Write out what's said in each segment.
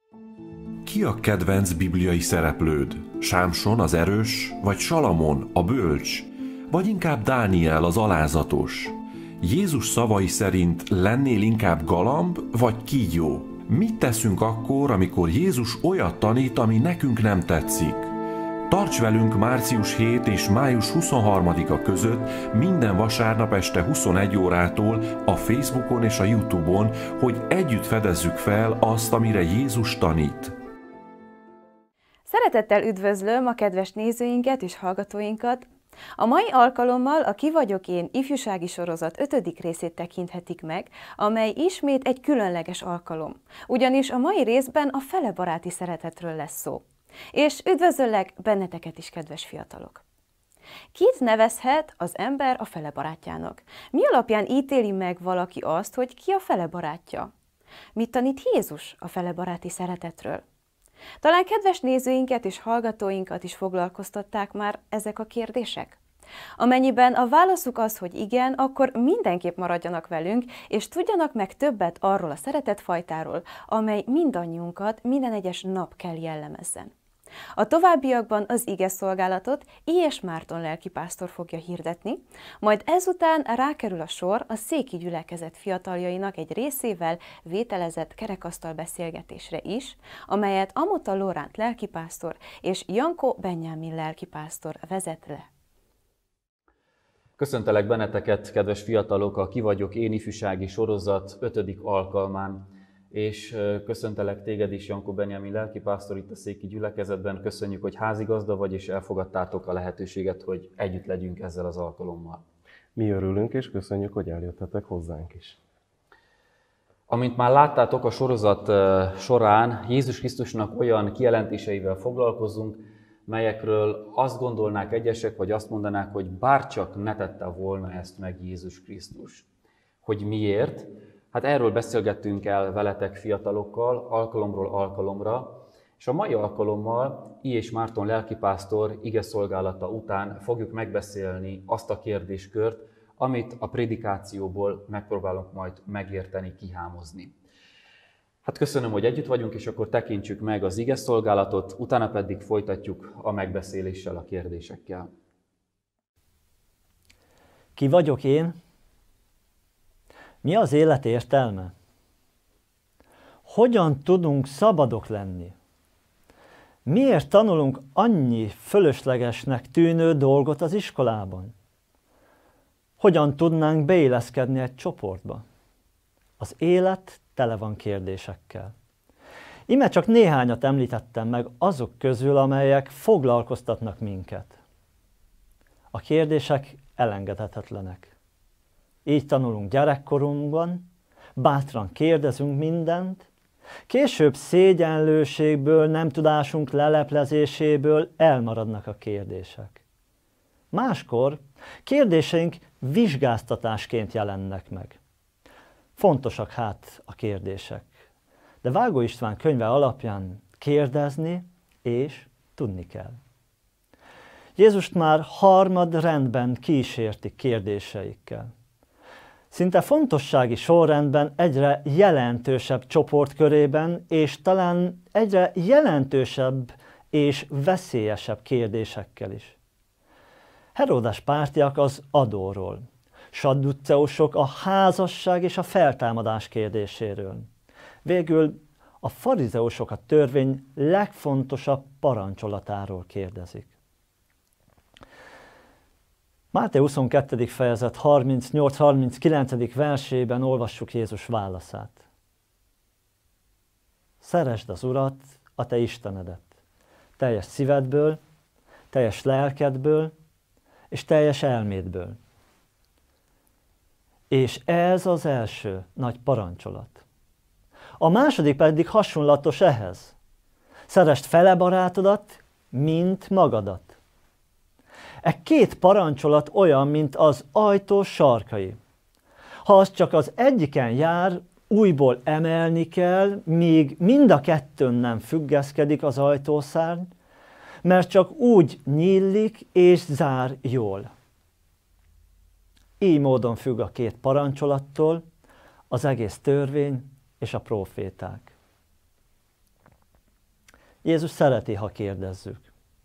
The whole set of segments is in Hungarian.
Ki a kedvenc bibliai szereplőd? Sámson az erős, vagy Salamon a bölcs, vagy inkább Dániel az alázatos? Jézus szavai szerint lennél inkább galamb, vagy kígyó? Mit teszünk akkor, amikor Jézus olyat tanít, ami nekünk nem tetszik? Tarts velünk március 7 és május 23-a között minden vasárnap este 21 órától a Facebookon és a YouTube-on, hogy együtt fedezzük fel azt, amire Jézus tanít. Szeretettel üdvözlöm a kedves nézőinket és hallgatóinkat. A mai alkalommal a Ki vagyok én ifjúsági sorozat 5. részét tekinthetik meg, amely ismét egy különleges alkalom. Ugyanis a mai részben a felebaráti szeretetről lesz szó. És üdvözöllek benneteket is, kedves fiatalok! Kit nevezhet az ember a felebarátjának? Mi alapján ítéli meg valaki azt, hogy ki a felebarátja? Mit tanít Jézus a felebaráti szeretetről? Talán kedves nézőinket és hallgatóinkat is foglalkoztatták már ezek a kérdések? Amennyiben a válaszuk az, hogy igen, akkor mindenképp maradjanak velünk, és tudjanak meg többet arról a szeretetfajtáról, amely mindannyiunkat minden egyes nap kell jellemezzen. A továbbiakban az igeszolgálatot I. Márton lelkipásztor fogja hirdetni, majd ezután rákerül a sor a széki gyülekezet fiataljainak egy részével vételezett kerekasztal beszélgetésre is, amelyet Amota Lóránt lelkipásztor és Jankó Benyámin lelkipásztor vezet le. Köszöntelek benneteket, kedves fiatalok, a Ki vagyok én ifjúsági sorozat 5. alkalmán. És köszöntelek téged is, Jankó Benyámin lelkipásztor itt a széki gyülekezetben. Köszönjük, hogy házigazda vagy, és elfogadtátok a lehetőséget, hogy együtt legyünk ezzel az alkalommal. Mi örülünk, és köszönjük, hogy eljöttetek hozzánk is. Amint már láttátok a sorozat során, Jézus Krisztusnak olyan kijelentéseivel foglalkozunk, melyekről azt gondolnák egyesek, vagy azt mondanák, hogy bárcsak ne tette volna ezt meg Jézus Krisztus. Hogy miért? Hát erről beszélgettünk el veletek fiatalokkal, alkalomról alkalomra, és a mai alkalommal I. Márton lelkipásztor igeszolgálata után fogjuk megbeszélni azt a kérdéskört, amit a prédikációból megpróbálunk majd megérteni, kihámozni. Hát köszönöm, hogy együtt vagyunk, és akkor tekintsük meg az igeszolgálatot, utána pedig folytatjuk a megbeszéléssel, a kérdésekkel. Ki vagyok én? Mi az élet értelme? Hogyan tudunk szabadok lenni? Miért tanulunk annyi fölöslegesnek tűnő dolgot az iskolában? Hogyan tudnánk beilleszkedni egy csoportba? Az élet tele van kérdésekkel. Íme csak néhányat említettem meg azok közül, amelyek foglalkoztatnak minket. A kérdések elengedhetetlenek. Így tanulunk gyerekkorunkban, bátran kérdezünk mindent, később szégyenlőségből, nem tudásunk leleplezéséből elmaradnak a kérdések. Máskor kérdéseink vizsgáztatásként jelennek meg. Fontosak hát a kérdések, de Vágó István könyve alapján kérdezni és tudni kell. Jézust már harmadrendben kísértik kérdéseikkel. Szinte fontossági sorrendben egyre jelentősebb csoportkörében, és talán egyre jelentősebb és veszélyesebb kérdésekkel is. Heródes pártiak az adóról, sadduceusok a házasság és a feltámadás kérdéséről. Végül a farizeusok a törvény legfontosabb parancsolatáról kérdezik. Máté 22. fejezet 38-39. versében olvassuk Jézus válaszát. Szeresd az Urat, a te Istenedet, teljes szívedből, teljes lelkedből és teljes elmédből. És ez az első nagy parancsolat. A második pedig hasonlatos ehhez. Szeresd felebarátodat, mint magadat. E két parancsolat olyan, mint az ajtó sarkai. Ha az csak az egyiken jár, újból emelni kell, míg mind a kettőn nem függeszkedik az ajtószárny, mert csak úgy nyílik és zár jól. Így módon függ a két parancsolattól az egész törvény és a próféták. Jézus szereti, ha kérdezzük.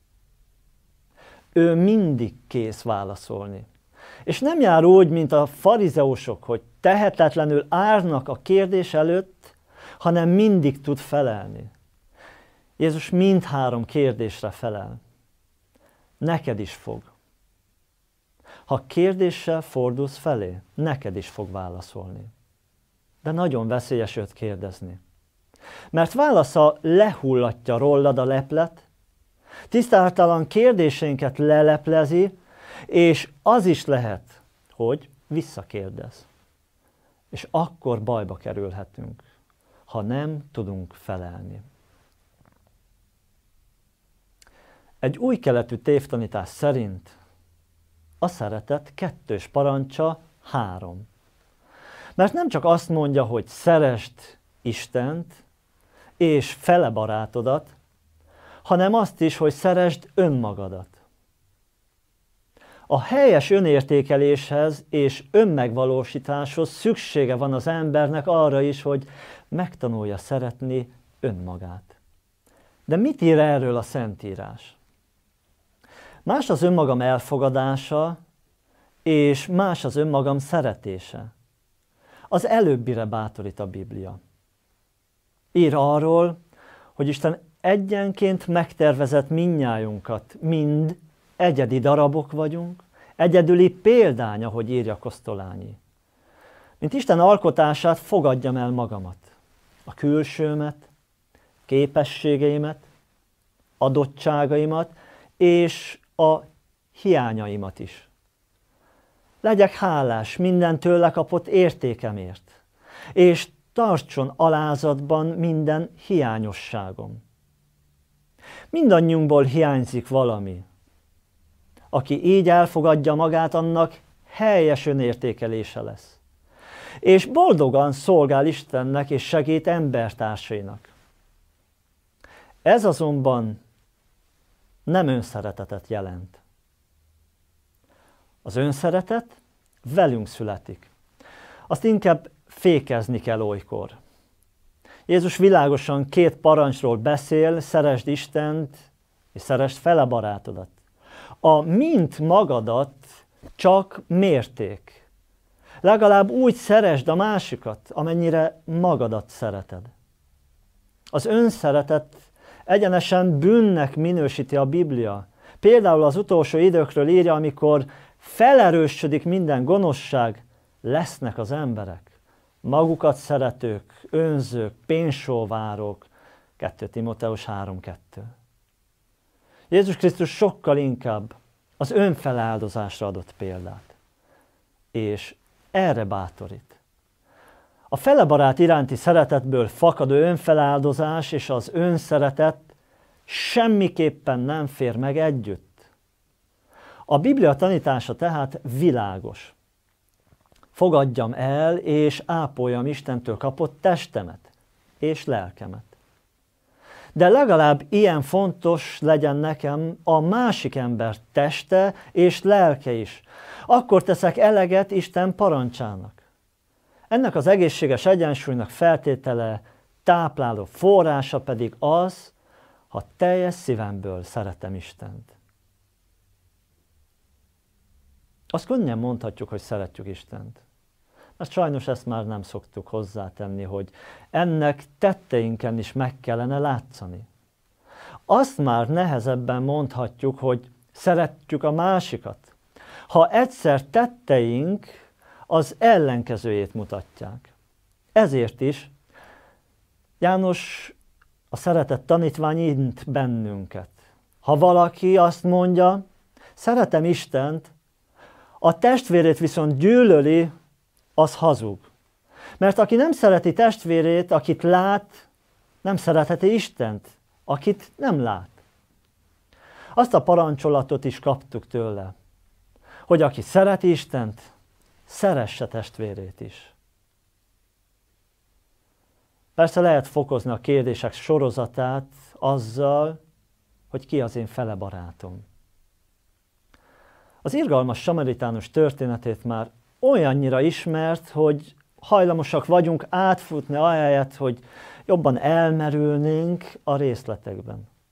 Ő mindig kész válaszolni. És nem jár úgy, mint a farizeusok, hogy tehetetlenül állnak a kérdés előtt, hanem mindig tud felelni. Jézus mindhárom kérdésre felel. Neked is fog. Ha kérdéssel fordulsz felé, neked is fog válaszolni. De nagyon veszélyes őt kérdezni. Mert válasza lehullatja rólad a leplet, tisztátalan kérdéseinket leleplezi, és az is lehet, hogy visszakérdez. És akkor bajba kerülhetünk, ha nem tudunk felelni. Egy új keletű tévtanítás szerint a szeretet kettős parancsa 3. Mert nem csak azt mondja, hogy szeresd Istent és fele barátodat, hanem azt is, hogy szeresd önmagadat. A helyes önértékeléshez és önmegvalósításhoz szüksége van az embernek arra is, hogy megtanulja szeretni önmagát. De mit ír erről a Szentírás? Más az önmagam elfogadása, és más az önmagam szeretése. Az előbbire bátorít a Biblia. Ír arról, hogy Isten egyenként megtervezett mindnyájunkat, mind egyedi darabok vagyunk, egyedüli példány, ahogy írja Kosztolányi. Mint Isten alkotását fogadjam el magamat, a külsőmet, képességeimet, adottságaimat és a hiányaimat is. Legyek hálás minden tőle kapott értékemért, és tartson alázatban minden hiányosságom. Mindannyiunkból hiányzik valami. Aki így elfogadja magát, annak helyes önértékelése lesz. És boldogan szolgál Istennek és segít embertársainak. Ez azonban nem önszeretetet jelent. Az önszeretet velünk születik. Azt inkább fékezni kell olykor. Jézus világosan 2 parancsról beszél, szeresd Istent és szeresd fele barátodat. A mint magadat csak mérték. Legalább úgy szeresd a másikat, amennyire magadat szereted. Az önszeretet egyenesen bűnnek minősíti a Biblia. Például az utolsó időkről írja, amikor felerősödik minden gonoszság, lesznek az emberek. Magukat szeretők, önzők, pénzsóvárok. 2 Timóteus 3:2. Jézus Krisztus sokkal inkább az önfeláldozásra adott példát. És erre bátorít. A felebarát iránti szeretetből fakadó önfeláldozás és az önszeretet semmiképpen nem fér meg együtt. A Biblia tanítása tehát világos. Fogadjam el és ápoljam Istentől kapott testemet és lelkemet. De legalább ilyen fontos legyen nekem a másik ember teste és lelke is. Akkor teszek eleget Isten parancsának. Ennek az egészséges egyensúlynak feltétele, tápláló forrása pedig az, ha teljes szívemből szeretem Istent. Azt könnyen mondhatjuk, hogy szeretjük Istent. Mert sajnos ezt már nem szoktuk hozzátenni, hogy ennek tetteinken is meg kellene látszani. Azt már nehezebben mondhatjuk, hogy szeretjük a másikat, ha egyszer tetteink az ellenkezőjét mutatják. Ezért is János a szeretett tanítvány int bennünket. Ha valaki azt mondja, szeretem Istent, a testvérét viszont gyűlöli, az hazug. Mert aki nem szereti testvérét, akit lát, nem szeretheti Istent, akit nem lát. Azt a parancsolatot is kaptuk tőle, hogy aki szereti Istent, szeresse testvérét is. Persze lehet fokozni a kérdések sorozatát azzal, hogy ki az én fele barátom. Az irgalmas samaritánus történetét már olyannyira ismert, hogy hajlamosak vagyunk átfutni ahelyett, hogy jobban elmerülnénk a részletekben.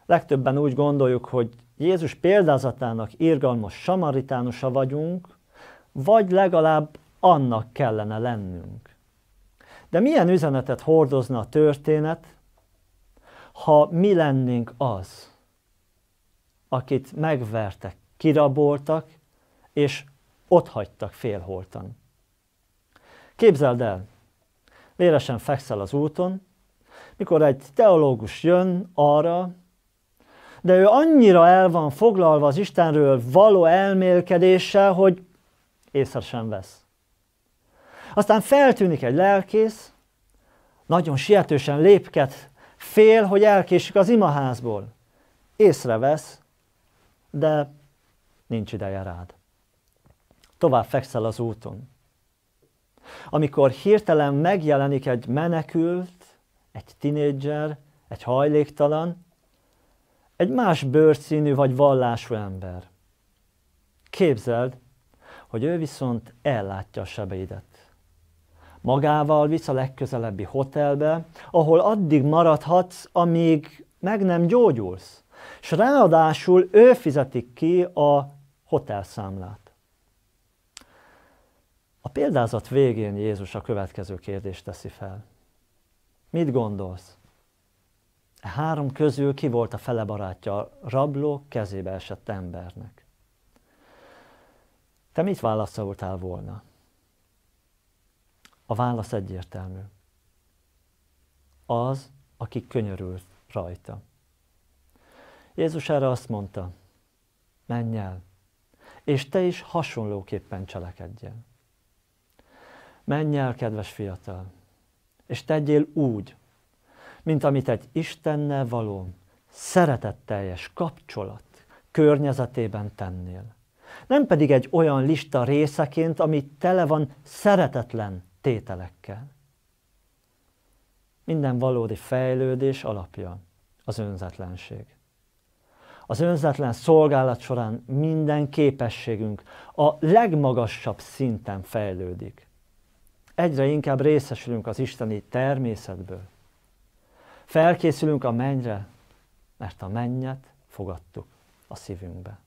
Legtöbben úgy gondoljuk, hogy Jézus példázatának irgalmas samaritánusa vagyunk, vagy legalább annak kellene lennünk. De milyen üzenetet hordozna a történet, ha mi lennénk az, akit megvertek, kiraboltak, és otthagytak félholtan? Képzeld el, véresen fekszel az úton, mikor egy teológus jön arra, de ő annyira el van foglalva az Istenről való elmélkedéssel, hogy észre sem vesz. Aztán feltűnik egy lelkész, nagyon sietősen lépked, fél, hogy elkésik az imaházból. Észrevesz, de nincs ideje rád. Tovább fekszel az úton. Amikor hirtelen megjelenik egy menekült, egy tinédzser, egy hajléktalan, egy más bőrszínű vagy vallású ember. Képzeld, hogy ő viszont ellátja a sebeidet. Magával visz a legközelebbi hotelbe, ahol addig maradhatsz, amíg meg nem gyógyulsz. És ráadásul ő fizeti ki a hotelszámlát. A példázat végén Jézus a következő kérdést teszi fel. Mit gondolsz? A három közül ki volt a fele barátja a rabló kezébe esett embernek? Te mit válaszoltál volna? A válasz egyértelmű. Az, aki könyörült rajta. Jézus erre azt mondta, menj el, és te is hasonlóképpen cselekedj el. Menj el, kedves fiatal, és tegyél úgy, mint amit egy Istennel való, szeretetteljes kapcsolat környezetében tennél. Nem pedig egy olyan lista részeként, ami tele van szeretetlen tételekkel. Minden valódi fejlődés alapja az önzetlenség. Az önzetlen szolgálat során minden képességünk a legmagasabb szinten fejlődik. Egyre inkább részesülünk az isteni természetből. Felkészülünk a mennyre, mert a mennyet fogadtuk a szívünkbe.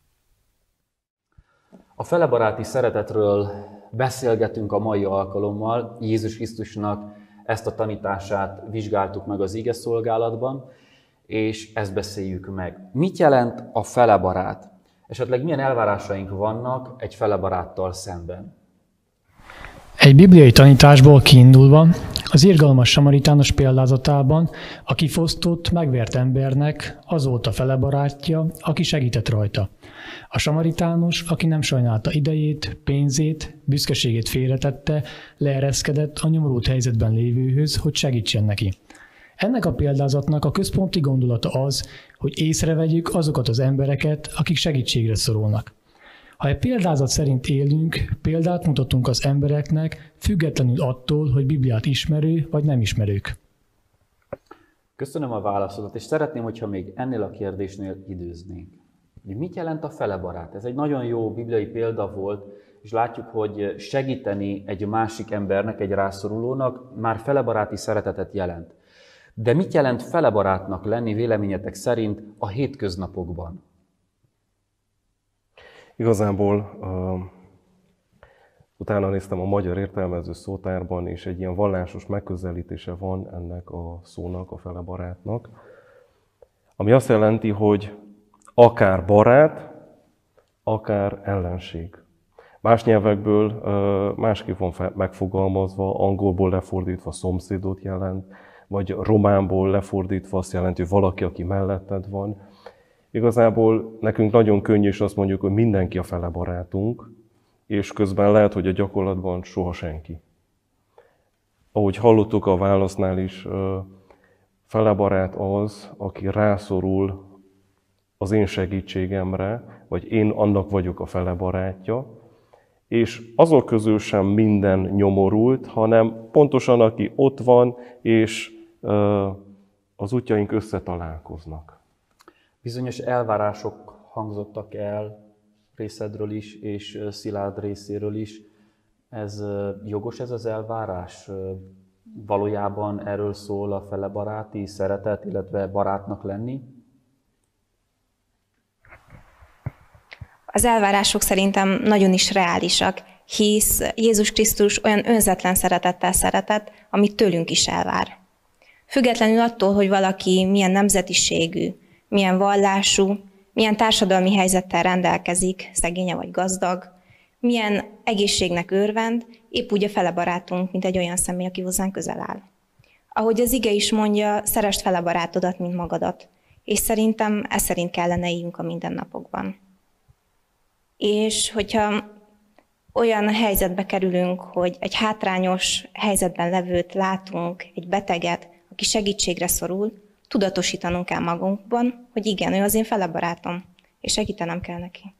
A felebaráti szeretetről beszélgetünk a mai alkalommal. Jézus Krisztusnak ezt a tanítását vizsgáltuk meg az ige szolgálatban, és ezt beszéljük meg. Mit jelent a felebarát? Esetleg milyen elvárásaink vannak egy felebaráttal szemben? Egy bibliai tanításból kiindulva, az irgalmas samaritános példázatában a kifosztott, megvert embernek az volt a felebarátja, aki segített rajta. A samaritános, aki nem sajnálta idejét, pénzét, büszkeségét félretette, leereszkedett a nyomorult helyzetben lévőhöz, hogy segítsen neki. Ennek a példázatnak a központi gondolata az, hogy észrevegyük azokat az embereket, akik segítségre szorulnak. Ha egy példázat szerint élünk, példát mutatunk az embereknek, függetlenül attól, hogy Bibliát ismerő vagy nem ismerők. Köszönöm a válaszodat, és szeretném, hogyha még ennél a kérdésnél időznénk. Mit jelent a felebarát? Ez egy nagyon jó bibliai példa volt, és látjuk, hogy segíteni egy másik embernek, egy rászorulónak már felebaráti szeretetet jelent. De mit jelent felebarátnak lenni véleményetek szerint a hétköznapokban? Igazából utána néztem a magyar értelmező szótárban, és egy ilyen vallásos megközelítése van ennek a szónak, a felebarátnak, ami azt jelenti, hogy akár barát, akár ellenség. Más nyelvekből másképp van megfogalmazva, angolból lefordítva szomszédot jelent, vagy románból lefordítva azt jelenti, hogy valaki, aki melletted van. Igazából nekünk nagyon könnyű, és azt mondjuk, hogy mindenki a fele barátunk, és közben lehet, hogy a gyakorlatban soha senki. Ahogy hallottuk a válasznál is, fele barát az, aki rászorul az én segítségemre, vagy én annak vagyok a fele barátja, és azok közül sem minden nyomorult, hanem pontosan aki ott van, és az útjaink összetalálkoznak. Bizonyos elvárások hangzottak el részedről is, és Szilárd részéről is. Ez jogos ez az elvárás? Valójában erről szól a felebaráti szeretet, illetve barátnak lenni? Az elvárások szerintem nagyon is reálisak, hisz Jézus Krisztus olyan önzetlen szeretettel szeretett, amit tőlünk is elvár. Függetlenül attól, hogy valaki milyen nemzetiségű, milyen vallású, milyen társadalmi helyzettel rendelkezik, szegénye vagy gazdag, milyen egészségnek örvend, épp úgy a fele barátunk, mint egy olyan személy, aki hozzánk közel áll. Ahogy az ige is mondja, szeresd fele barátodat, mint magadat. És szerintem ez szerint kellene éljünk a mindennapokban. És hogyha olyan helyzetbe kerülünk, hogy egy hátrányos helyzetben levőt látunk, egy beteget, aki segítségre szorul, tudatosítanunk kell magunkban, hogy igen, ő az én fele barátom, és segítenem kell neki.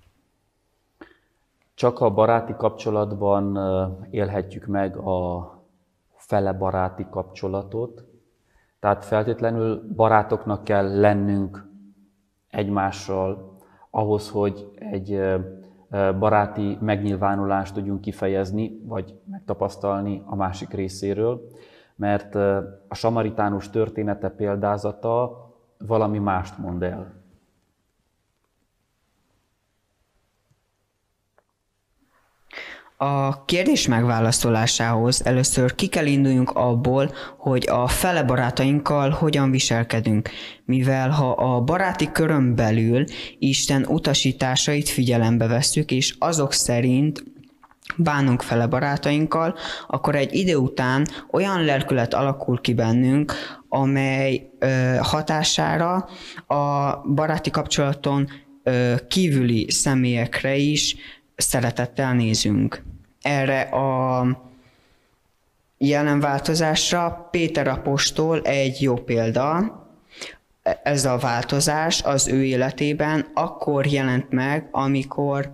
Csak a baráti kapcsolatban élhetjük meg a fele baráti kapcsolatot, tehát feltétlenül barátoknak kell lennünk egymással ahhoz, hogy egy baráti megnyilvánulást tudjunk kifejezni, vagy megtapasztalni a másik részéről, mert a samaritánus története példázata valami mást mond el. A kérdés megválaszolásához először ki kell induljunk abból, hogy a fele barátainkkal hogyan viselkedünk, mivel ha a baráti körön belül Isten utasításait figyelembe vesszük, és azok szerint bánunk fele barátainkkal, akkor egy idő után olyan lelkület alakul ki bennünk, amely hatására a baráti kapcsolaton kívüli személyekre is szeretettel nézünk. Erre a jelen változásra Péter apostol egy jó példa. Ez a változás az ő életében akkor jelent meg, amikor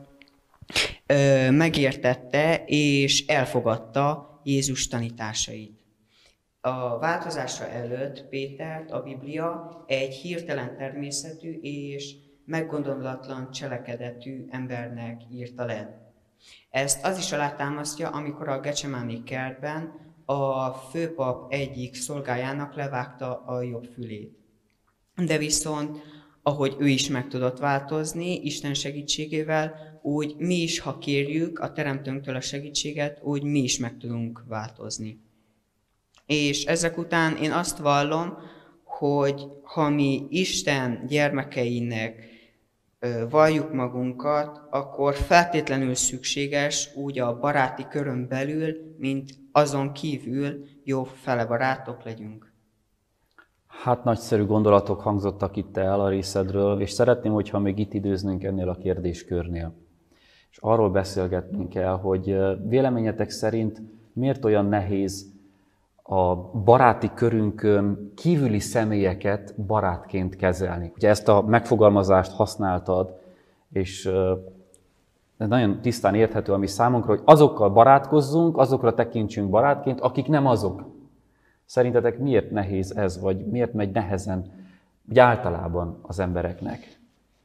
megértette és elfogadta Jézus tanításait. A változásra előtt Pétert a Biblia egy hirtelen természetű és meggondolatlan cselekedetű embernek írta le. Ezt az is alátámasztja, amikor a Gecsemáni kertben a főpap egyik szolgájának levágta a jobb fülét. De viszont, ahogy ő is meg tudott változni, Isten segítségével, úgy mi is, ha kérjük a Teremtőnktől a segítséget, úgy mi is meg tudunk változni. És ezek után én azt vallom, hogy ha mi Isten gyermekeinek valljuk magunkat, akkor feltétlenül szükséges úgy a baráti körön belül, mint azon kívül jó fele barátok legyünk. Hát nagyszerű gondolatok hangzottak itt el a részedről, és szeretném, hogyha még itt időznünk ennél a kérdéskörnél. És arról beszélgetnünk kell, hogy véleményetek szerint miért olyan nehéz a baráti körünkön kívüli személyeket barátként kezelni. Ugye ezt a megfogalmazást használtad, és nagyon tisztán érthető a mi számunkra, hogy azokkal barátkozzunk, azokra tekintsünk barátként, akik nem azok. Szerintetek miért nehéz ez, vagy miért megy nehezen úgy általában az embereknek?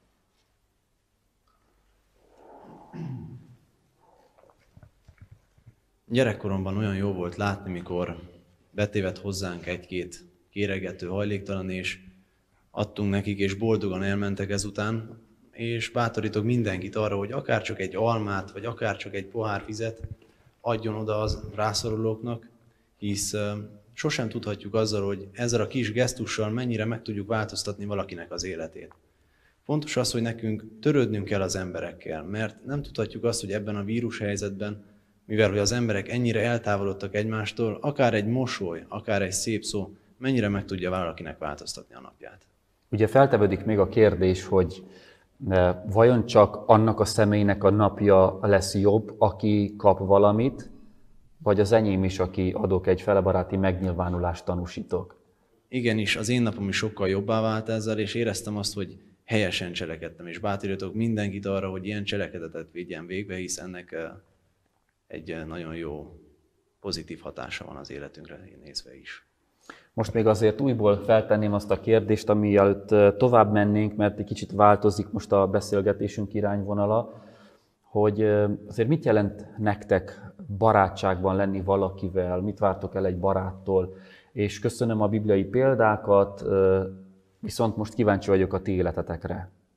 Gyerekkoromban olyan jó volt látni, mikor betévedt hozzánk egy-két kéregető hajléktalan, és adtunk nekik, és boldogan elmentek ezután, és bátorítok mindenkit arra, hogy akár csak egy almát, vagy akár csak egy pohár vizet adjon oda az rászorulóknak, hisz sosem tudhatjuk azzal, hogy ezzel a kis gesztussal mennyire meg tudjuk változtatni valakinek az életét. Fontos az, hogy nekünk törődnünk kell az emberekkel, mert nem tudhatjuk azt, hogy ebben a vírushelyzetben, mivel hogy az emberek ennyire eltávolodtak egymástól, akár egy mosoly, akár egy szép szó, mennyire meg tudja valakinek változtatni a napját. Ugye feltevődik még a kérdés, hogy vajon csak annak a személynek a napja lesz jobb, aki kap valamit, vagy az enyém is, aki adok egy felebaráti megnyilvánulást, tanúsítok? Igenis, az én napom is sokkal jobbá vált ezzel, és éreztem azt, hogy helyesen cselekedtem, és bátorítok mindenkit arra, hogy ilyen cselekedetet vigyen végbe, hisz ennek egy nagyon jó, pozitív hatása van az életünkre nézve is. Most még azért újból feltenném azt a kérdést, ami előtt tovább mennénk, mert egy kicsit változik most a beszélgetésünk irányvonala, hogy azért mit jelent nektek barátságban lenni valakivel, mit vártok el egy baráttól, és köszönöm a bibliai példákat, viszont most kíváncsi vagyok a ti életetekre.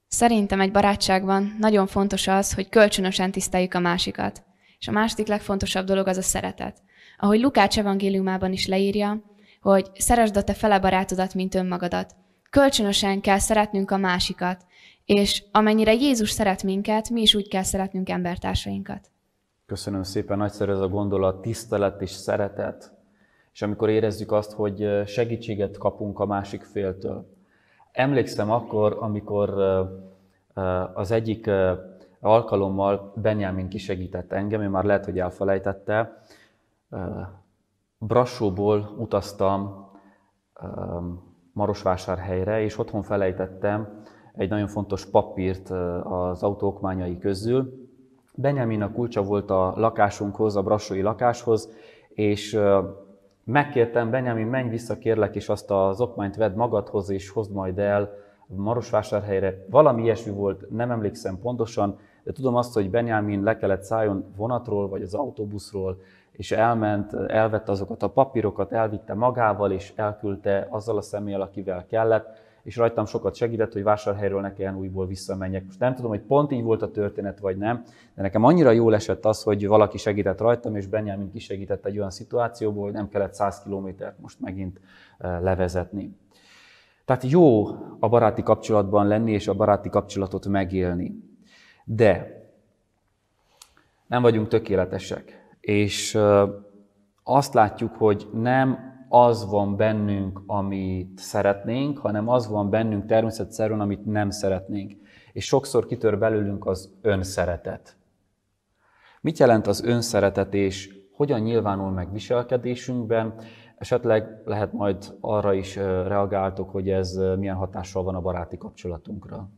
Szerintem egy barátságban nagyon fontos az, hogy kölcsönösen tiszteljük a másikat. És a második legfontosabb dolog az a szeretet. Ahogy Lukács evangéliumában is leírja, hogy szeresd a te fele barátodat, mint önmagadat. Kölcsönösen kell szeretnünk a másikat, és amennyire Jézus szeret minket, mi is úgy kell szeretnünk embertársainkat. Köszönöm szépen, nagyszerű ez a gondolat, tisztelet és szeretet. És amikor érezzük azt, hogy segítséget kapunk a másik féltől. Emlékszem akkor, amikor az egyik alkalommal Benjamin kisegített engem, ő már lehet, hogy elfelejtette. Brassóból utaztam Marosvásárhelyre, és otthon felejtettem egy nagyon fontos papírt az autó okmányai közül. Benjamin a kulcsa volt a lakásunkhoz, a brassói lakáshoz, és megkértem, Benjamin, menj vissza kérlek, és azt az okmányt vedd magadhoz, és hozd majd el Marosvásárhelyre. Valami ilyesmi volt, nem emlékszem pontosan, de tudom azt, hogy Benjamin le kellett szálljon vonatról, vagy az autóbuszról, és elment, elvette azokat a papírokat, elvitte magával, és elküldte azzal a személlyel, akivel kellett, és rajtam sokat segített, hogy Vásárhelyről ne kelljen újból visszamenjek. Most nem tudom, hogy pont így volt a történet, vagy nem, de nekem annyira jól esett az, hogy valaki segített rajtam, és Benjamin kisegített egy olyan szituációból, hogy nem kellett 100 kilométert most megint levezetni. Tehát jó a baráti kapcsolatban lenni, és a baráti kapcsolatot megélni. De nem vagyunk tökéletesek, és azt látjuk, hogy nem az van bennünk, amit szeretnénk, hanem az van bennünk természetszerűen, amit nem szeretnénk. És sokszor kitör belőlünk az önszeretet. Mit jelent az önszeretet, és hogyan nyilvánul meg viselkedésünkben? Esetleg lehet majd arra is reagáltok, hogy ez milyen hatással van a baráti kapcsolatunkra.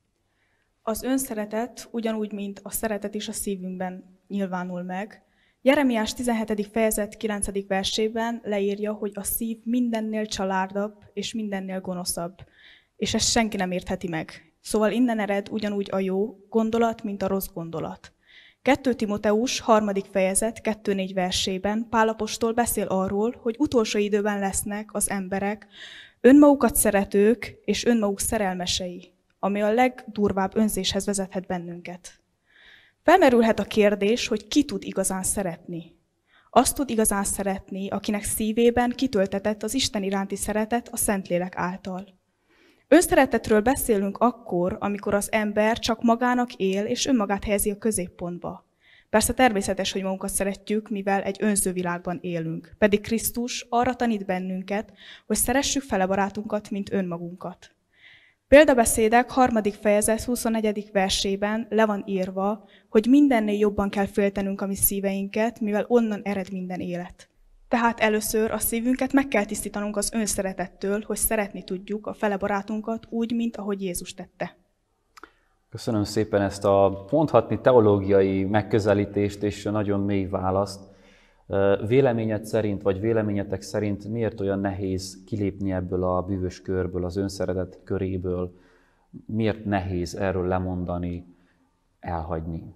Az önszeretet ugyanúgy, mint a szeretet is a szívünkben nyilvánul meg. Jeremiás 17. fejezet 9. versében leírja, hogy a szív mindennél csalárdabb és mindennél gonoszabb, és ezt senki nem értheti meg. Szóval innen ered ugyanúgy a jó gondolat, mint a rossz gondolat. 2 Timoteus 3. fejezet 2-4 versében Pál apostol beszél arról, hogy utolsó időben lesznek az emberek önmagukat szeretők és önmaguk szerelmesei, ami a legdurvább önzéshez vezethet bennünket. Felmerülhet a kérdés, hogy ki tud igazán szeretni. Azt tud igazán szeretni, akinek szívében kitöltetett az Isten iránti szeretet a Szentlélek által. Önszeretetről beszélünk akkor, amikor az ember csak magának él és önmagát helyezi a középpontba. Persze természetes, hogy magunkat szeretjük, mivel egy önző világban élünk. Pedig Krisztus arra tanít bennünket, hogy szeressük fele barátunkat, mint önmagunkat. Példabeszédek 3. fejezet 24. versében le van írva, hogy mindennél jobban kell féltenünk a mi szíveinket, mivel onnan ered minden élet. Tehát először a szívünket meg kell tisztítanunk az önszeretettől, hogy szeretni tudjuk a fele barátunkat úgy, mint ahogy Jézus tette. Köszönöm szépen ezt a mondhatni teológiai megközelítést és nagyon mély választ. Véleményed szerint, vagy véleményetek szerint miért olyan nehéz kilépni ebből a bűvös körből, az önszeretet köréből? Miért nehéz erről lemondani, elhagyni?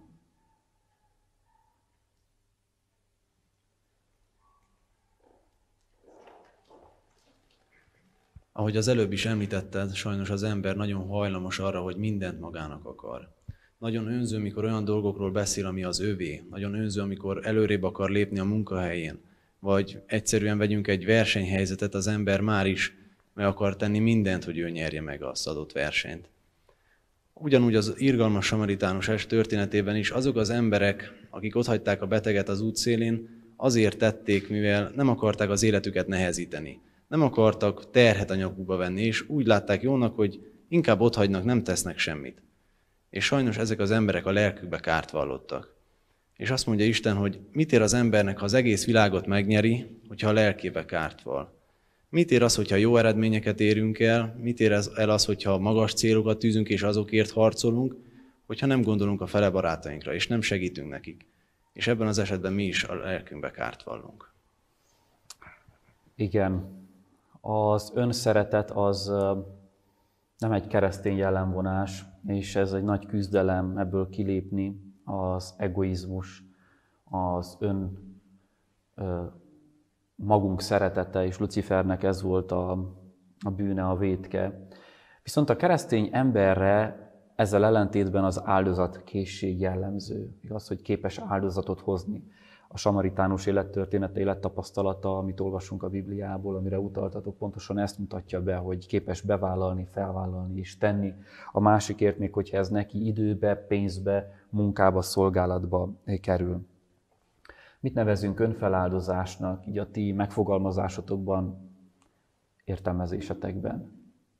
Ahogy az előbb is említetted, sajnos az ember nagyon hajlamos arra, hogy mindent magának akar. Nagyon önző, amikor olyan dolgokról beszél, ami az övé. Nagyon önző, amikor előrébb akar lépni a munkahelyén. Vagy egyszerűen vegyünk egy versenyhelyzetet, az ember már is meg akar tenni mindent, hogy ő nyerje meg azt adott versenyt. Ugyanúgy az irgalmas samaritánus történetében is azok az emberek, akik otthagyták a beteget az útszélén, azért tették, mivel nem akarták az életüket nehezíteni. Nem akartak terhet a nyakukba venni, és úgy látták jónak, hogy inkább otthagynak, nem tesznek semmit. És sajnos ezek az emberek a lelkükbe kárt vallottak. És azt mondja Isten, hogy mit ér az embernek, ha az egész világot megnyeri, hogyha a lelkébe kárt vall. Mit ér az, hogyha jó eredményeket érünk el, mit ér el az, hogyha magas célokat tűzünk és azokért harcolunk, hogyha nem gondolunk a fele barátainkra, és nem segítünk nekik. És ebben az esetben mi is a lelkünkbe kárt vallunk. Igen, az önszeretet az nem egy keresztény jellemvonás, és ez egy nagy küzdelem ebből kilépni, az egoizmus, az magunk szeretete, és Lucifernek ez volt a bűne, a vétke. Viszont a keresztény emberre ezzel ellentétben az áldozatkészség jellemző. Igaz, hogy képes áldozatot hozni. A samaritánus élettörténete, élettapasztalata, amit olvasunk a Bibliából, amire utaltatok, pontosan ezt mutatja be, hogy képes bevállalni, felvállalni és tenni a másikért, még hogyha ez neki időbe, pénzbe, munkába, szolgálatba kerül. Mit nevezünk önfeláldozásnak, így a ti megfogalmazásotokban, értelmezésetekben?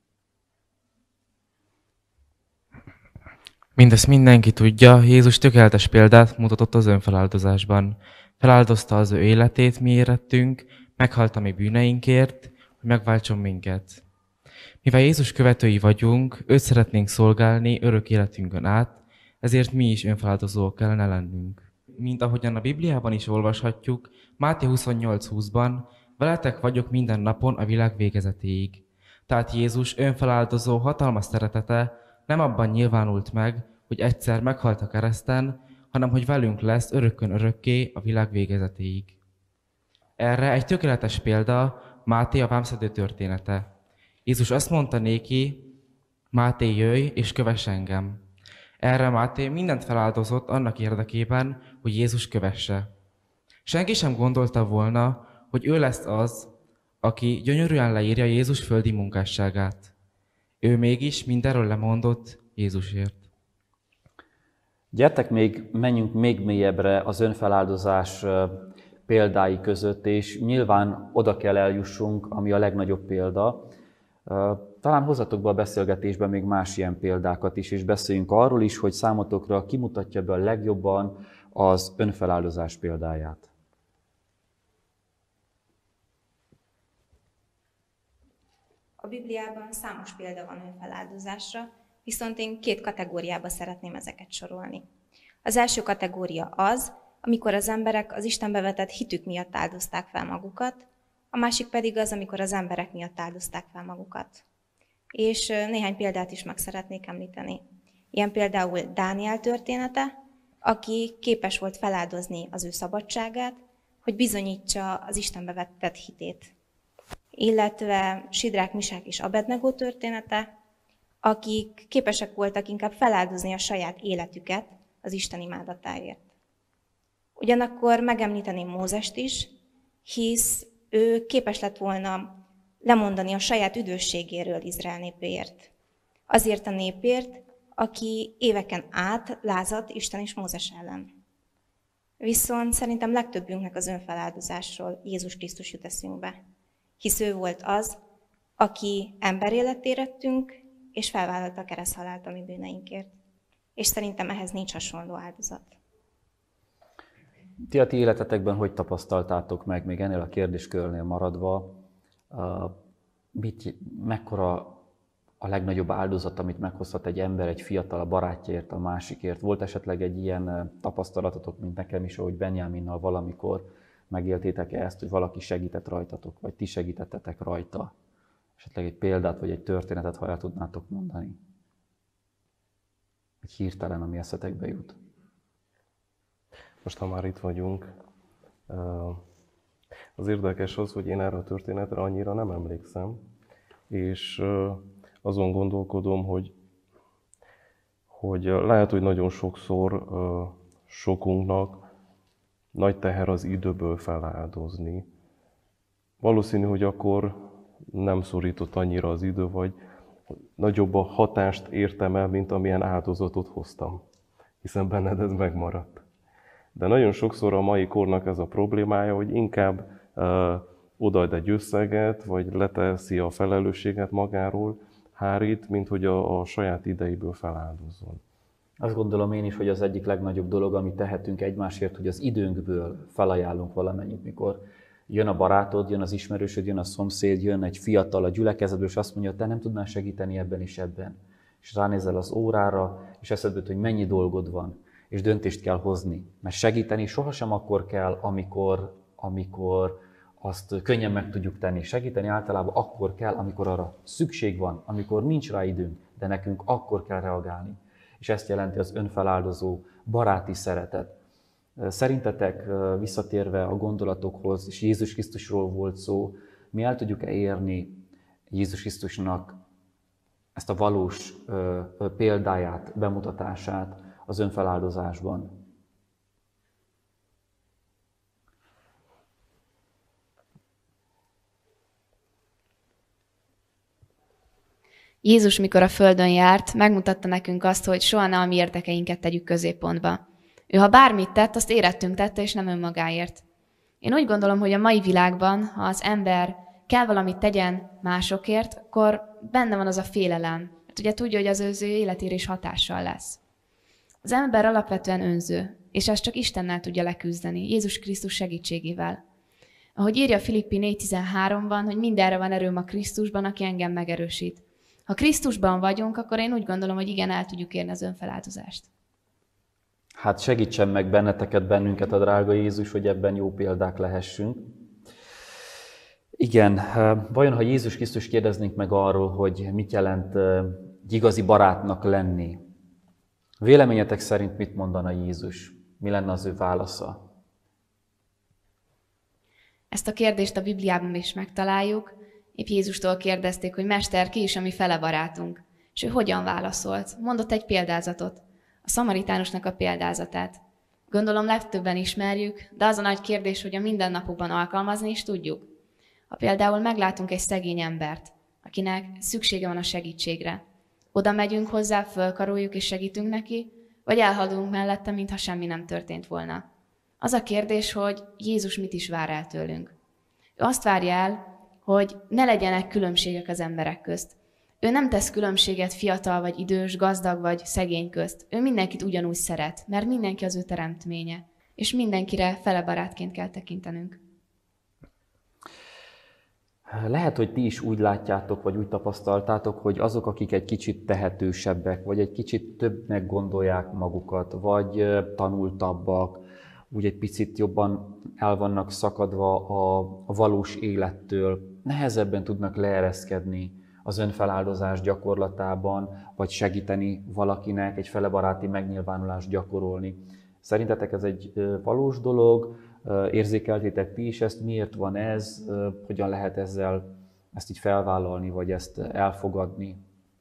Mindezt mindenki tudja, Jézus tökéletes példát mutatott az önfeláldozásban. Feláldozta az ő életét mi érettünk, meghalt a mi bűneinkért, hogy megváltson minket. Mivel Jézus követői vagyunk, őt szeretnénk szolgálni örök életünkön át, ezért mi is önfeláldozók kellene lennünk. Mint ahogyan a Bibliában is olvashatjuk, Máté 28:20-ban, veletek vagyok minden napon a világ végezetéig. Tehát Jézus önfeláldozó hatalmas szeretete nem abban nyilvánult meg, hogy egyszer meghalt a kereszten, hanem hogy velünk lesz örökkön örökké a világ végezetéig. Erre egy tökéletes példa Máté a vámszedő története. Jézus azt mondta néki, Máté, jöjj és kövess engem. Erre Máté mindent feláldozott annak érdekében, hogy Jézus kövesse. Senki sem gondolta volna, hogy ő lesz az, aki gyönyörűen leírja Jézus földi munkásságát. Ő mégis mindenről lemondott Jézusért. Gyertek menjünk még mélyebbre az önfeláldozás példái között, és nyilván oda kell eljussunk, ami a legnagyobb példa. Talán hozzatok be a beszélgetésben még más ilyen példákat is, és beszéljünk arról is, hogy számotokra kimutatja be a legjobban az önfeláldozás példáját. A Bibliában számos példa van önfeláldozásra, viszont én 2 kategóriába szeretném ezeket sorolni. Az első kategória az, amikor az emberek az Istenbe vetett hitük miatt áldozták fel magukat, a másik pedig az, amikor az emberek miatt áldozták fel magukat. És néhány példát is meg szeretnék említeni. Ilyen például Dániel története, aki képes volt feláldozni az ő szabadságát, hogy bizonyítsa az Istenbe vetett hitét. Illetve Sidrák, Misák és Abednego története, akik képesek voltak inkább feláldozni a saját életüket az Isten imádatáért. Ugyanakkor megemlíteném Mózest is, hisz ő képes lett volna lemondani a saját üdvösségéről Izrael népéért. Azért a népért, aki éveken át lázadt Isten és Mózes ellen. Viszont szerintem legtöbbünknek az önfeláldozásról Jézus Krisztus jut eszünkbe. Hisz ő volt az, aki emberéletére tűnt, és felvállalta a kereszthalált a mi bűneinkért. És szerintem ehhez nincs hasonló áldozat. Ti a ti életetekben hogy tapasztaltátok meg, még ennél a kérdéskörnél maradva, mekkora a legnagyobb áldozat, amit meghozhat egy ember, egy fiatal a barátjáért, a másikért? Volt esetleg egy ilyen tapasztalatotok, mint nekem is, ahogy Benjáminnal valamikor megéltétek ezt, hogy valaki segített rajtatok, vagy ti segítettetek rajta? Esetleg egy példát, vagy egy történetet, ha el tudnátok mondani? Egy hirtelen, ami eszetekbe jut. Most, ha már itt vagyunk, az érdekes az, hogy én erre a történetre annyira nem emlékszem, és azon gondolkodom, hogy lehet, hogy nagyon sokszor sokunknak nagy teher az időből feláldozni. Valószínű, hogy akkor nem szorított annyira az idő, vagy nagyobb a hatást értem el, mint amilyen áldozatot hoztam, hiszen benned ez megmaradt. De nagyon sokszor a mai kornak ez a problémája, hogy inkább odaad egy összeget, vagy leteszi a felelősséget magáról, hárít, mint hogy a saját idejéből feláldozzon. Azt gondolom én is, hogy az egyik legnagyobb dolog, amit tehetünk egymásért, hogy az időnkből felajánlunk valamennyit, mikor jön a barátod, jön az ismerősöd, jön a szomszéd, jön egy fiatal a gyülekezetből, és azt mondja, te nem tudnál segíteni ebben és ebben. És ránézel az órára, és eszedbe jut, hogy mennyi dolgod van, és döntést kell hozni. Mert segíteni sohasem akkor kell, amikor azt könnyen meg tudjuk tenni. Segíteni általában akkor kell, amikor arra szükség van, amikor nincs rá időnk, de nekünk akkor kell reagálni. És ezt jelenti az önfeláldozó baráti szeretet. Szerintetek, visszatérve a gondolatokhoz, és Jézus Krisztusról volt szó, mi el tudjuk-e érni Jézus Krisztusnak ezt a valós példáját, bemutatását az önfeláldozásban. Jézus, mikor a földön járt, megmutatta nekünk azt, hogy soha ne a mi érdekeinket tegyük középpontba. Ő, ha bármit tett, azt érettünk tette, és nem önmagáért. Én úgy gondolom, hogy a mai világban, ha az ember kell valamit tegyen másokért, akkor benne van az a félelem. Mert ugye tudja, hogy az ő életére is hatással lesz. Az ember alapvetően önző, és ezt csak Istennel tudja leküzdeni, Jézus Krisztus segítségével. Ahogy írja Filippi 4:13-ban, hogy mindenre van erőm a Krisztusban, aki engem megerősít. Ha Krisztusban vagyunk, akkor én úgy gondolom, hogy igen, el tudjuk érni az önfeláldozást. Hát segítsen meg bennünket a drága Jézus, hogy ebben jó példák lehessünk. Igen, vajon ha Jézus Krisztus kérdeznénk meg arról, hogy mit jelent egy igazi barátnak lenni? Véleményetek szerint mit mondana Jézus? Mi lenne az ő válasza? Ezt a kérdést a Bibliában is megtaláljuk. Épp Jézustól kérdezték, hogy Mester, ki is a mi fele barátunk? És ő hogyan válaszolt? Mondott egy példázatot, a szamaritánusnak a példázatát. Gondolom legtöbben ismerjük, de az a nagy kérdés, hogy a mindennapokban alkalmazni is tudjuk. Ha például meglátunk egy szegény embert, akinek szüksége van a segítségre, oda megyünk hozzá, fölkaroljuk és segítünk neki, vagy elhaladunk mellette, mintha semmi nem történt volna. Az a kérdés, hogy Jézus mit is vár el tőlünk. Ő azt várja el, hogy ne legyenek különbségek az emberek közt. Ő nem tesz különbséget fiatal vagy idős, gazdag vagy szegény közt. Ő mindenkit ugyanúgy szeret, mert mindenki az ő teremtménye, és mindenkire fele barátként kell tekintenünk. Lehet, hogy ti is úgy látjátok, vagy úgy tapasztaltátok, hogy azok, akik egy kicsit tehetősebbek, vagy egy kicsit többnek gondolják magukat, vagy tanultabbak, úgy egy picit jobban el vannak szakadva a valós élettől, nehezebben tudnak leereszkedni az önfeláldozás gyakorlatában, vagy segíteni valakinek egy felebaráti megnyilvánulást gyakorolni. Szerintetek ez egy valós dolog? Érzékeltétek ti is ezt? Miért van ez? Hogyan lehet ezt így felvállalni, vagy ezt elfogadni?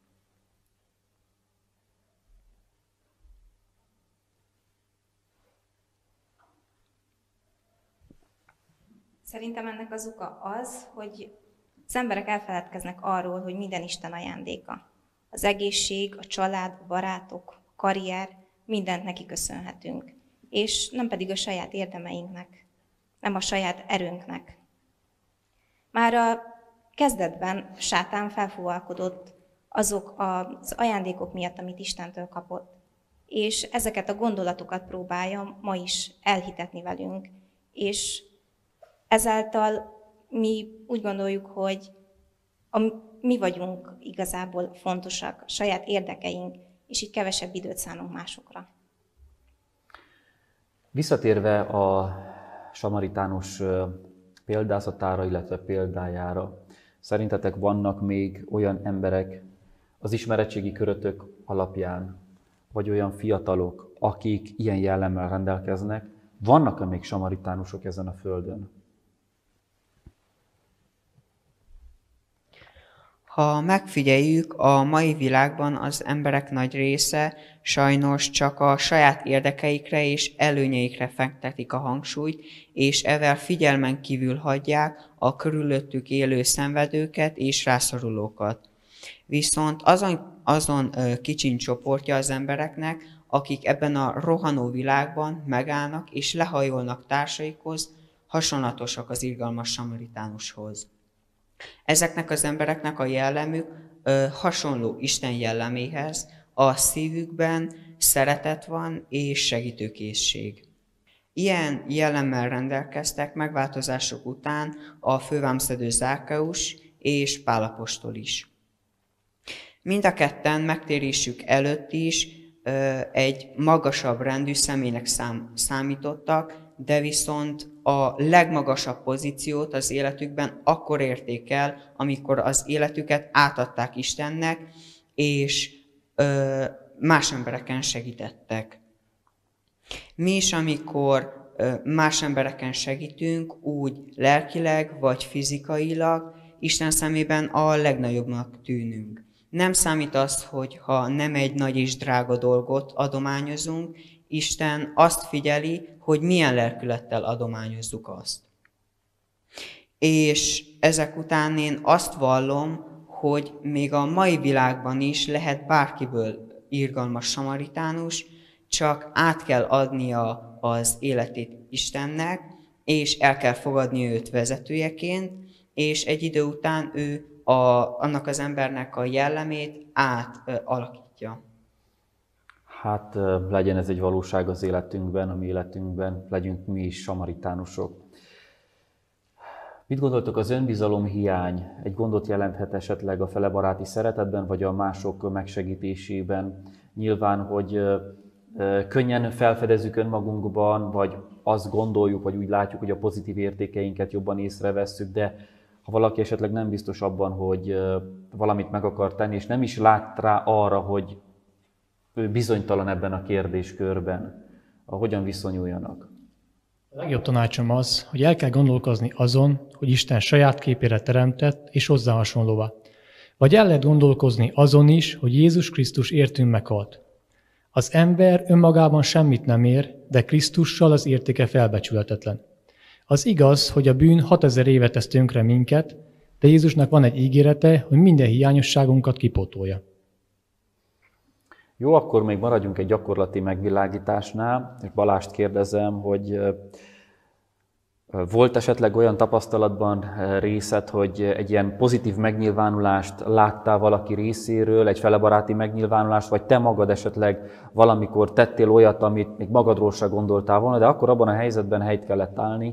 Szerintem ennek az oka az, hogy az emberek elfeledkeznek arról, hogy minden Isten ajándéka. Az egészség, a család, a barátok, a karrier, mindent neki köszönhetünk. És nem pedig a saját érdemeinknek, nem a saját erőnknek. Már a kezdetben sátán felfúvalkodott azok az ajándékok miatt, amit Istentől kapott. És ezeket a gondolatokat próbálja ma is elhitetni velünk. És ezáltal mi úgy gondoljuk, hogy mi vagyunk igazából fontosak, a saját érdekeink, és így kevesebb időt szánunk másokra. Visszatérve a samaritánus példázatára, illetve példájára, szerintetek vannak még olyan emberek az ismeretségi körötök alapján, vagy olyan fiatalok, akik ilyen jellemmel rendelkeznek? Vannak-e még samaritánusok ezen a földön? Ha megfigyeljük, a mai világban az emberek nagy része sajnos csak a saját érdekeikre és előnyeikre fektetik a hangsúlyt, és ezzel figyelmen kívül hagyják a körülöttük élő szenvedőket és rászorulókat. Viszont azon kicsiny csoportja az embereknek, akik ebben a rohanó világban megállnak és lehajolnak társaikhoz, hasonlatosak az irgalmas samaritánushoz. Ezeknek az embereknek a jellemük hasonló Isten jelleméhez, a szívükben szeretet van és segítőkészség. Ilyen jellemmel rendelkeztek megváltozások után a fővámszedő Zákkeus és Pál apostol is. Mind a ketten megtérésük előtt is egy magasabb rendű személynek számítottak, de viszont a legmagasabb pozíciót az életükben akkor érték el, amikor az életüket átadták Istennek, és más embereken segítettek. Mi is, amikor más embereken segítünk, úgy lelkileg vagy fizikailag, Isten szemében a legnagyobbnak tűnünk. Nem számít az, hogy ha nem egy nagy és drága dolgot adományozunk, Isten azt figyeli, hogy milyen lelkülettel adományozzuk azt. És ezek után én azt vallom, hogy még a mai világban is lehet bárkiből irgalmas samaritánus, csak át kell adnia az életét Istennek, és el kell fogadni őt vezetőjeként, és egy idő után ő annak az embernek a jellemét átalakítja. Hát legyen ez egy valóság az életünkben, a mi életünkben, legyünk mi is samaritánusok. Mit gondoltok, az önbizalom hiány egy gondot jelenthet esetleg a felebaráti szeretetben, vagy a mások megsegítésében? Nyilván, hogy könnyen felfedezzük önmagunkban, vagy azt gondoljuk, vagy úgy látjuk, hogy a pozitív értékeinket jobban észrevesszük, de ha valaki esetleg nem biztos abban, hogy valamit meg akar tenni, és nem is lát rá arra, hogy ő bizonytalan ebben a kérdéskörben, hogyan viszonyuljanak? A legjobb tanácsom az, hogy el kell gondolkozni azon, hogy Isten saját képére teremtett és hozzá hasonlóvá. Vagy el lehet gondolkozni azon is, hogy Jézus Krisztus értünk meghalt. Az ember önmagában semmit nem ér, de Krisztussal az értéke felbecsülhetetlen. Az igaz, hogy a bűn 6000 évet tesz tönkre minket, de Jézusnak van egy ígérete, hogy minden hiányosságunkat kipótolja. Jó, akkor még maradjunk egy gyakorlati megvilágításnál, és Balást kérdezem, hogy volt esetleg olyan tapasztalatban részed, hogy egy ilyen pozitív megnyilvánulást láttál valaki részéről, egy felebaráti megnyilvánulást, vagy te magad esetleg valamikor tettél olyat, amit még magadról se gondoltál volna, de akkor abban a helyzetben helyt kellett állni?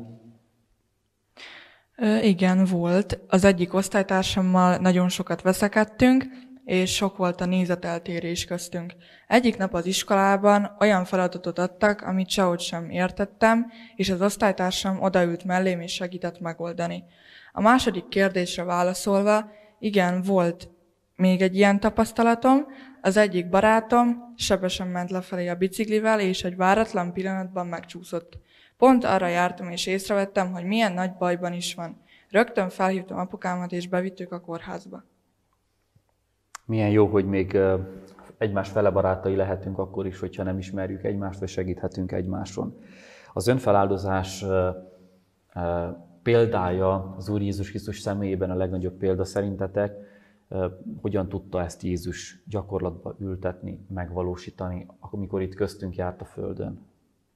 Igen, volt. Az egyik osztálytársammal nagyon sokat veszekedtünk, és sok volt a nézeteltérés köztünk. Egyik nap az iskolában olyan feladatot adtak, amit sehogy sem értettem, és az osztálytársam odaült mellém és segített megoldani. A második kérdésre válaszolva, igen, volt még egy ilyen tapasztalatom. Az egyik barátom sebesen ment lefelé a biciklivel, és egy váratlan pillanatban megcsúszott. Pont arra jártam, és észrevettem, hogy milyen nagy bajban is van. Rögtön felhívtam apukámat, és bevittük a kórházba. Milyen jó, hogy még egymás felebarátai lehetünk akkor is, hogyha nem ismerjük egymást, vagy segíthetünk egymáson. Az önfeláldozás példája az Úr Jézus Krisztus személyében a legnagyobb példa szerintetek. Hogyan tudta ezt Jézus gyakorlatba ültetni, megvalósítani, amikor itt köztünk járt a földön?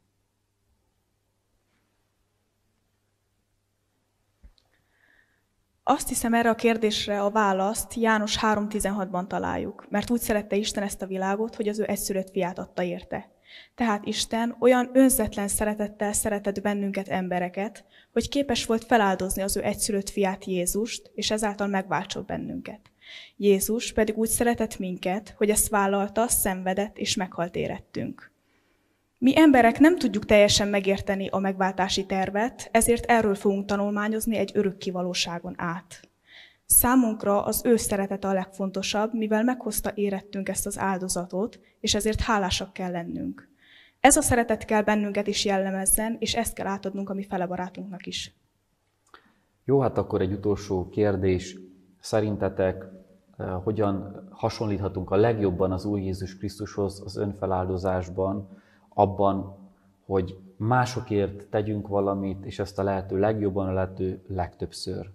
Azt hiszem, erre a kérdésre a választ János 3.16-ban találjuk, mert úgy szerette Isten ezt a világot, hogy az ő egyszülött fiát adta érte. Tehát Isten olyan önzetlen szeretettel szeretett bennünket, embereket, hogy képes volt feláldozni az ő egyszülött fiát, Jézust, és ezáltal megváltsott bennünket. Jézus pedig úgy szeretett minket, hogy ezt vállalta, szenvedett és meghalt érettünk. Mi emberek nem tudjuk teljesen megérteni a megváltási tervet, ezért erről fogunk tanulmányozni egy örökké valóságon át. Számunkra az ő szeretete a legfontosabb, mivel meghozta érettünk ezt az áldozatot, és ezért hálásak kell lennünk. Ez a szeretet kell bennünket is jellemezzen, és ezt kell átadnunk a mi felebarátunknak is. Jó, hát akkor egy utolsó kérdés. Szerintetek hogyan hasonlíthatunk a legjobban az Úr Jézus Krisztushoz az önfeláldozásban, abban, hogy másokért tegyünk valamit, és ezt a lehető legjobban, a lehető legtöbbször?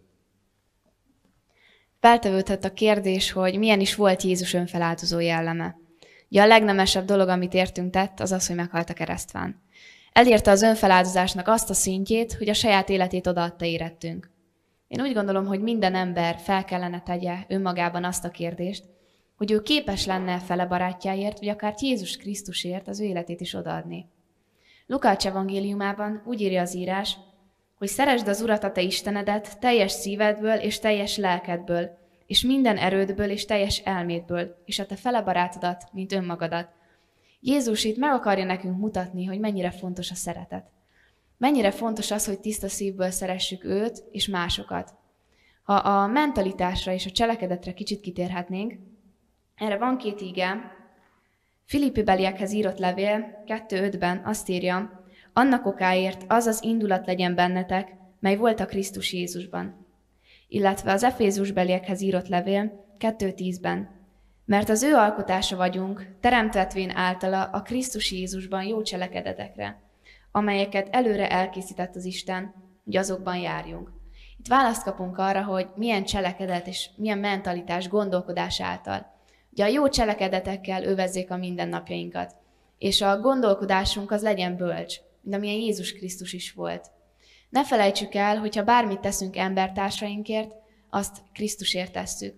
Feltevődhet a kérdés, hogy milyen is volt Jézus önfeláldozó jelleme. Ugye a legnemesebb dolog, amit értünk tett, az az, hogy meghalt a keresztván. Elérte az önfeláldozásnak azt a szintjét, hogy a saját életét odaadta érettünk. Én úgy gondolom, hogy minden ember fel kellene tegye önmagában azt a kérdést, hogy ő képes lenne fele barátjáért, vagy akár Jézus Krisztusért az ő életét is odaadni. Lukács evangéliumában úgy írja az írás, hogy szeresd az Urat, a te Istenedet, teljes szívedből és teljes lelkedből, és minden erődből és teljes elmédből, és a te fele barátodat, mint önmagadat. Jézus itt meg akarja nekünk mutatni, hogy mennyire fontos a szeretet. Mennyire fontos az, hogy tiszta szívből szeressük őt és másokat. Ha a mentalitásra és a cselekedetre kicsit kitérhetnénk, erre van 2 ige. Filippi-beliekhez írott levél 2.5-ben azt írja, annak okáért az az indulat legyen bennetek, mely volt a Krisztus Jézusban. Illetve az Efézus-beliekhez írott levél 2.10-ben, Mert az ő alkotása vagyunk, teremtetvén általa a Krisztus Jézusban jó cselekedetekre, amelyeket előre elkészített az Isten, hogy azokban járjunk. Itt választ kapunk arra, hogy milyen cselekedet és milyen mentalitás, gondolkodás által. Ugye a jó cselekedetekkel övezzék a mindennapjainkat, és a gondolkodásunk az legyen bölcs, mint amilyen Jézus Krisztus is volt. Ne felejtsük el, hogyha bármit teszünk embertársainkért, azt Krisztusért tesszük.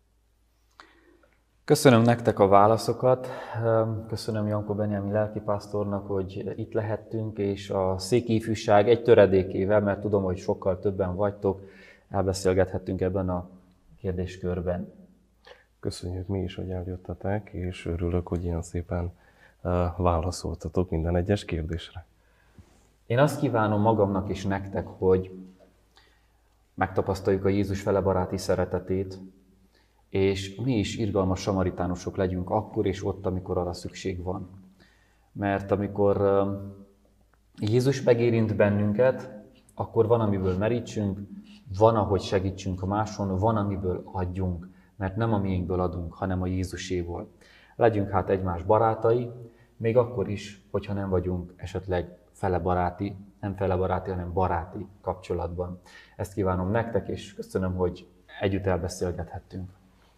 Köszönöm nektek a válaszokat, köszönöm Janko Benyámi lelkipásztornak, hogy itt lehettünk, és a széki ifjúság egy töredékével, mert tudom, hogy sokkal többen vagytok, elbeszélgethettünk ebben a kérdéskörben. Köszönjük mi is, hogy eljöttetek, és örülök, hogy ilyen szépen válaszoltatok minden egyes kérdésre. Én azt kívánom magamnak és nektek, hogy megtapasztaljuk a Jézus fele baráti szeretetét, és mi is irgalmas samaritánusok legyünk akkor és ott, amikor arra szükség van. Mert amikor Jézus megérint bennünket, akkor van, amiből merítsünk, van, ahogy segítsünk a máson, van, amiből adjunk, mert nem a miénkből adunk, hanem a Jézuséból. Legyünk hát egymás barátai, még akkor is, hogyha nem vagyunk esetleg nem fele baráti, hanem baráti kapcsolatban. Ezt kívánom nektek, és köszönöm, hogy együtt elbeszélgethettünk.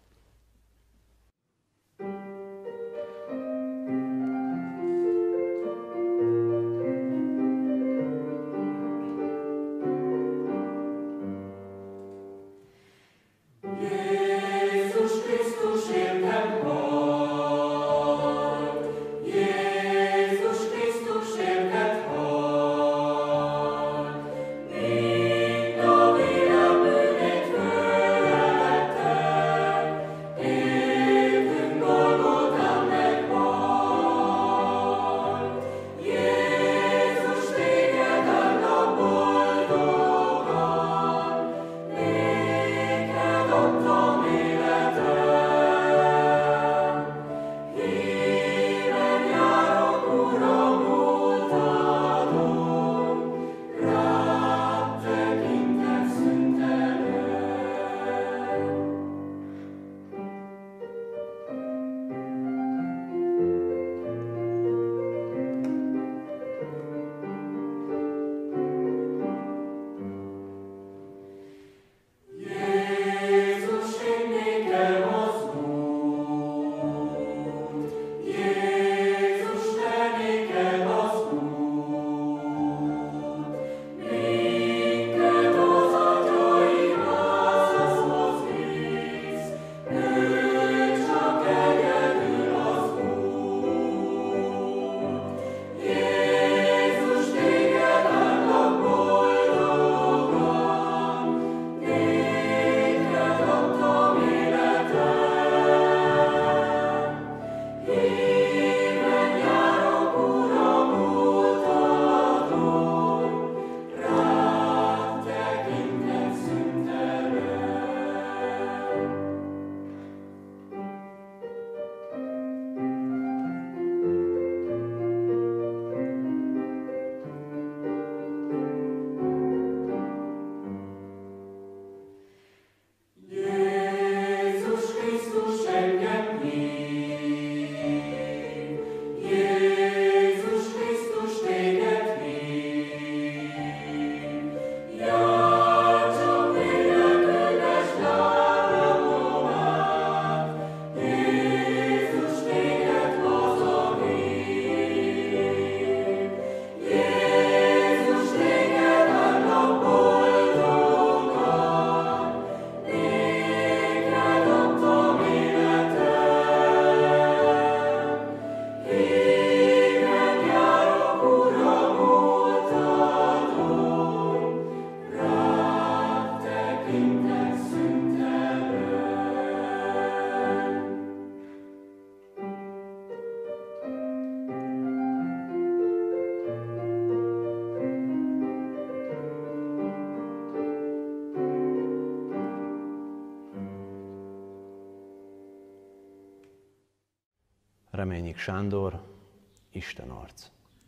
Reményik Sándor, Isten arc.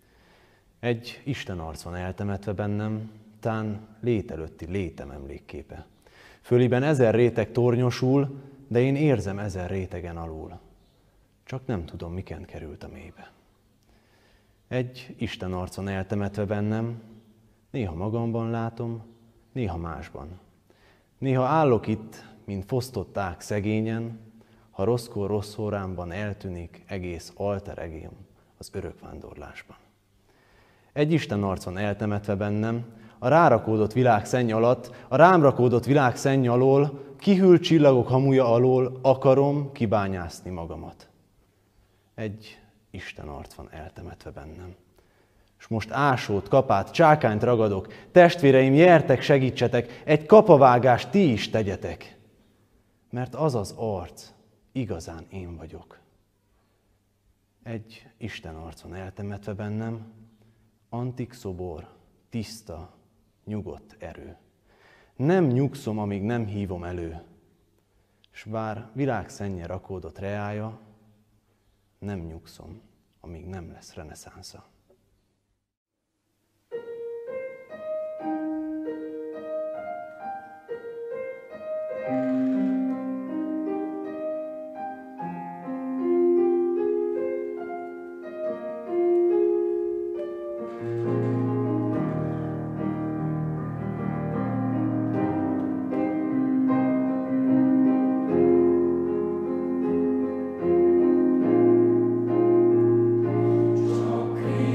Egy Isten arc van eltemetve bennem, tán lét előtti létem emlékképe. Föliben 1000 réteg tornyosul, de én érzem ezer rétegen alul. Csak nem tudom, miken került a mélybe. Egy Isten arcon eltemetve bennem, néha magamban látom, néha másban. Néha állok itt, mint fosztott ág szegényen, ha rosszkor rossz órámban eltűnik egész alter egém az örökvándorlásban. Egy Isten arcon eltemetve bennem, a rárakódott világ szenny alatt, a rám rakódott világ szenny alól, kihűlt csillagok hamuja alól akarom kibányászni magamat. Egy Isten arc van eltemetve bennem. És most ásót, kapát, csákányt ragadok, testvéreim, gyertek, segítsetek, egy kapavágást ti is tegyetek. Mert az az arc, igazán én vagyok. Egy Isten arcon eltemetve bennem, antik szobor, tiszta, nyugodt erő. Nem nyugszom, amíg nem hívom elő, s bár világ szennye rakódott reája, nem nyugszom, amíg nem lesz reneszánsza. Krisztus.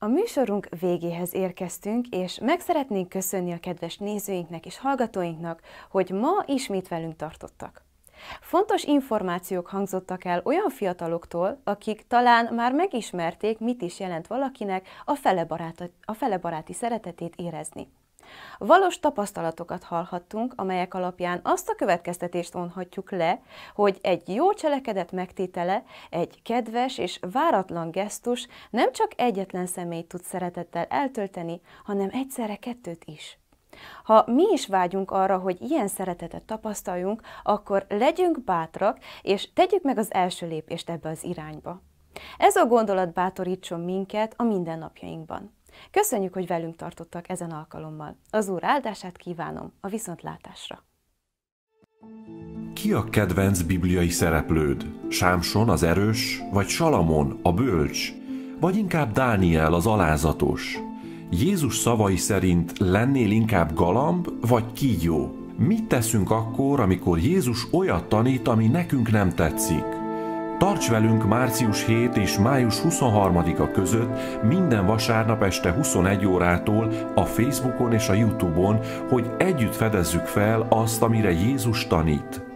A műsorunk végéhez érkeztünk, és meg szeretnénk köszönni a kedves nézőinknek és hallgatóinknak, hogy ma ismét velünk tartottak. Fontos információk hangzottak el olyan fiataloktól, akik talán már megismerték, mit is jelent valakinek a felebaráti szeretetét érezni. Valós tapasztalatokat hallhattunk, amelyek alapján azt a következtetést vonhatjuk le, hogy egy jó cselekedet megtétele, egy kedves és váratlan gesztus nem csak egyetlen személyt tud szeretettel eltölteni, hanem egyszerre kettőt is. Ha mi is vágyunk arra, hogy ilyen szeretetet tapasztaljunk, akkor legyünk bátrak, és tegyük meg az első lépést ebbe az irányba. Ez a gondolat bátorítson minket a mindennapjainkban. Köszönjük, hogy velünk tartottak ezen alkalommal. Az Úr áldását kívánom a viszontlátásra. Ki a kedvenc bibliai szereplőd? Sámson az erős, vagy Salamon a bölcs, vagy inkább Dániel az alázatos? Jézus szavai szerint lennél inkább galamb, vagy kígyó? Mit teszünk akkor, amikor Jézus olyat tanít, ami nekünk nem tetszik? Tarts velünk március 7 és május 23-a között minden vasárnap este 21 órától a Facebookon és a YouTube-on, hogy együtt fedezzük fel azt, amire Jézus tanít.